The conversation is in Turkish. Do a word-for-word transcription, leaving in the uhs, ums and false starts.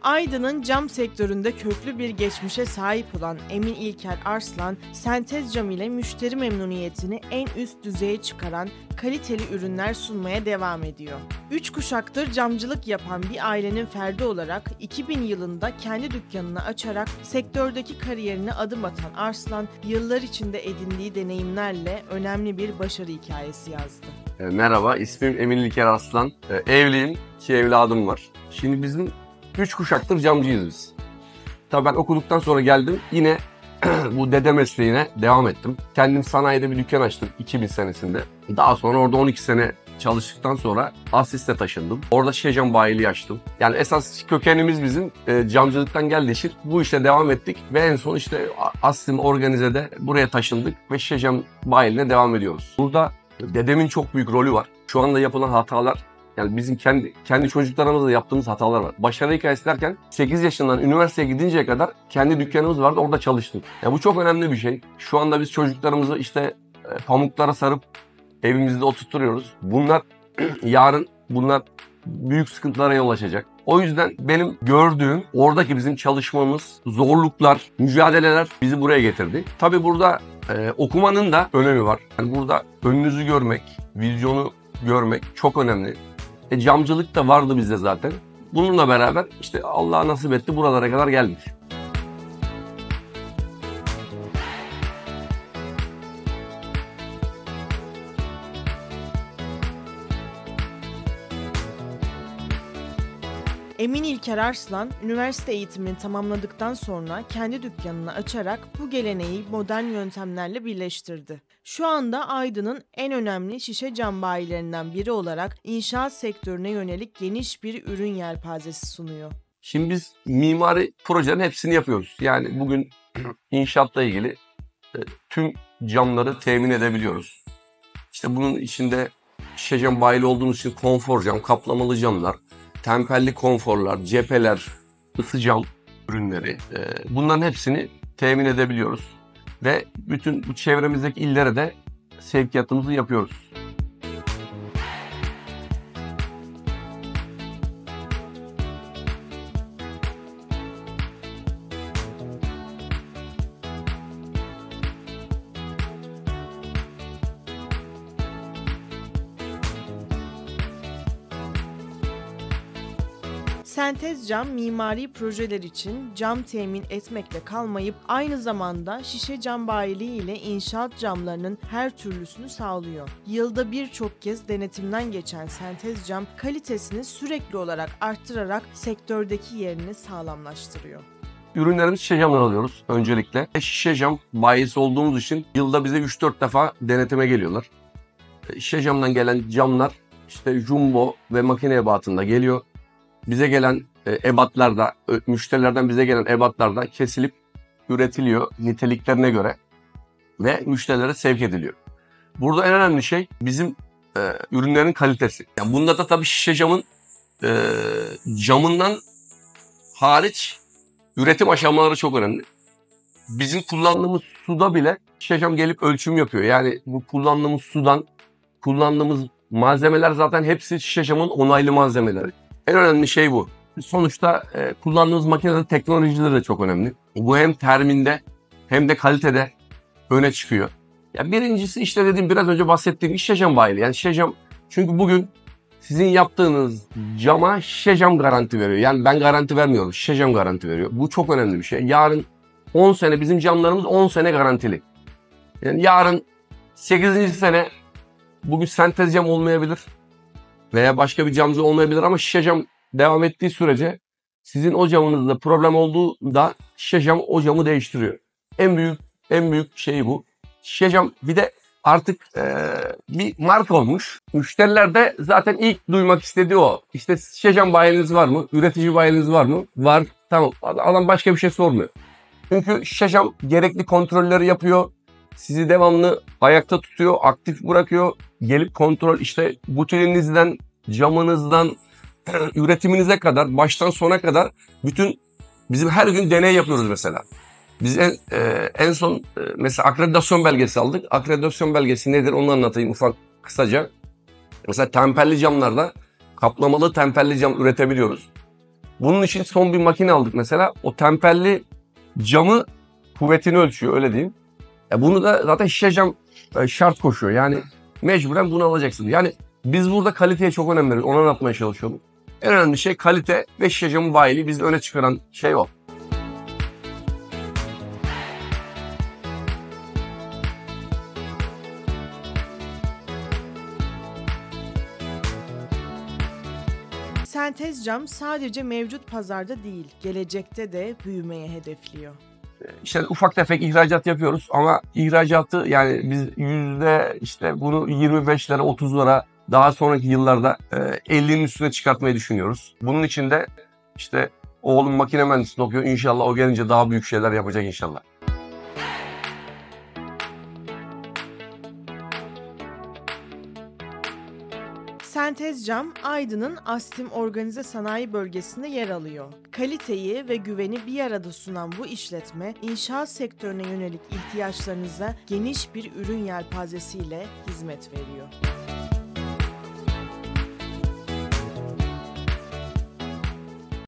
Aydın'ın cam sektöründe köklü bir geçmişe sahip olan Emin İlker Arslan, Sentez Cam ile müşteri memnuniyetini en üst düzeye çıkaran kaliteli ürünler sunmaya devam ediyor. Üç kuşaktır camcılık yapan bir ailenin ferdi olarak iki bin yılında kendi dükkanını açarak sektördeki kariyerine adım atan Arslan, yıllar içinde edindiği deneyimlerle önemli bir başarı hikayesi yazdı. Merhaba, ismim Emin İlker Arslan. Evliyim, iki evladım var. Şimdi bizim üç kuşaktır camcıyız biz. Tabii ben okuduktan sonra geldim, yine bu dede mesleğine devam ettim. Kendim sanayide bir dükkan açtım iki bin senesinde. Daha sonra orada on iki sene çalıştıktan sonra Asis'te taşındım. Orada şişe cam bayiliği açtım. Yani esas kökenimiz bizim e, camcılıktan geldiği için bu işe devam ettik. Ve en son işte Aslim Organize'de buraya taşındık ve şişe cam bayiliğine devam ediyoruz. Burada dedemin çok büyük rolü var. Şu anda yapılan hatalar, yani bizim kendi kendi çocuklarımızla yaptığımız hatalar var. Başarı hikayesi derken sekiz yaşından üniversiteye gidinceye kadar kendi dükkanımız vardı, orada çalıştık. Yani bu çok önemli bir şey. Şu anda biz çocuklarımızı işte e, pamuklara sarıp evimizde oturtuyoruz. Bunlar yarın bunlar büyük sıkıntılara yol açacak. O yüzden benim gördüğüm oradaki bizim çalışmamız, zorluklar, mücadeleler bizi buraya getirdi. Tabii burada e, okumanın da önemi var. Yani burada önünüzü görmek, vizyonu görmek çok önemli. E, camcılık da vardı bizde zaten. Bununla beraber işte Allah nasip etti, buralara kadar geldik. Emin İlker Arslan, üniversite eğitimini tamamladıktan sonra kendi dükkanını açarak bu geleneği modern yöntemlerle birleştirdi. Şu anda Aydın'ın en önemli şişe cam bayilerinden biri olarak inşaat sektörüne yönelik geniş bir ürün yelpazesi sunuyor. Şimdi biz mimari projelerin hepsini yapıyoruz. Yani bugün inşaatla ilgili tüm camları temin edebiliyoruz. İşte bunun içinde şişe cam bayili olduğumuz için konfor cam, kaplamalı camlar, temperli konforlar, cepheler, ısı cam ürünleri, bunların hepsini temin edebiliyoruz. Ve bütün bu çevremizdeki illere de sevkiyatımızı yapıyoruz. Sentez Cam, mimari projeler için cam temin etmekle kalmayıp aynı zamanda şişe cam bayiliği ile inşaat camlarının her türlüsünü sağlıyor. Yılda birçok kez denetimden geçen Sentez Cam, kalitesini sürekli olarak arttırarak sektördeki yerini sağlamlaştırıyor. Ürünlerimizi şişe camdan alıyoruz öncelikle. Şişe cam bayisi olduğumuz için yılda bize üç dört defa denetime geliyorlar. Şişe camdan gelen camlar işte jumbo ve makine ebatında geliyor. Bize gelen e, ebatlar da, müşterilerden bize gelen ebatlar da kesilip üretiliyor niteliklerine göre ve müşterilere sevk ediliyor. Burada en önemli şey bizim e, ürünlerin kalitesi. Yani bunda da tabii şişe camın e, camından hariç üretim aşamaları çok önemli. Bizim kullandığımız suda bile şişe cam gelip ölçüm yapıyor. Yani bu kullandığımız sudan, kullandığımız malzemeler zaten hepsi şişe camın onaylı malzemeleri. En önemli şey bu. Sonuçta e, kullandığımız makinelerin teknolojileri de çok önemli. Bu hem terminde hem de kalitede öne çıkıyor. Ya birincisi işte dediğim biraz önce bahsettiğim şişe cam bayiliği. Yani şişe cam, çünkü bugün sizin yaptığınız cama şişe cam garanti veriyor. Yani ben garanti vermiyorum. Şişe cam garanti veriyor. Bu çok önemli bir şey. Yarın on sene bizim camlarımız on sene garantili. Yani yarın sekizinci sene bugün sentez cam olmayabilir. Veya başka bir camcı olmayabilir ama şişe cam devam ettiği sürece sizin o camınızda problem olduğunda şişe cam o camı değiştiriyor. En büyük en büyük şey bu. Şişe cam bir de artık e, bir marka olmuş. Müşteriler de zaten ilk duymak istediği o. İşte şişe cam bayiniz var mı? Üretici bayiniz var mı? Var. Tamam. Adam başka bir şey sormuyor. Çünkü şişe cam gerekli kontrolleri yapıyor. Sizi devamlı ayakta tutuyor, aktif bırakıyor. Gelip kontrol, işte butininizden, camınızdan, üretiminize kadar, baştan sona kadar bütün bizim her gün deney yapıyoruz mesela. Biz en, e, en son e, mesela akreditasyon belgesi aldık. Akreditasyon belgesi nedir onu anlatayım ufak kısaca. Mesela temperli camlarda kaplamalı temperli cam üretebiliyoruz. Bunun için son bir makine aldık mesela. O temperli camı kuvvetini ölçüyor, öyle diyeyim. E bunu da zaten şişe cam e, şart koşuyor. Yani mecburen bunu alacaksın. Yani biz burada kaliteye çok önem veriyoruz. Onu anlatmaya çalışıyorum. En önemli şey kalite ve şişe camı bayiliği bizi öne çıkaran şey o. Sentez cam sadece mevcut pazarda değil, gelecekte de büyümeye hedefliyor. İşte ufak tefek ihracat yapıyoruz ama ihracatı yani biz yüzde işte bunu yirmi beşlere otuzlara daha sonraki yıllarda ellinin üstüne çıkartmayı düşünüyoruz. Bunun için de işte oğlum makine mühendisliği okuyor. İnşallah o gelince daha büyük şeyler yapacak inşallah. Sentez cam, Aydın'ın Astim Organize Sanayi Bölgesi'nde yer alıyor. Kaliteyi ve güveni bir arada sunan bu işletme, inşaat sektörüne yönelik ihtiyaçlarınıza geniş bir ürün yelpazesiyle hizmet veriyor.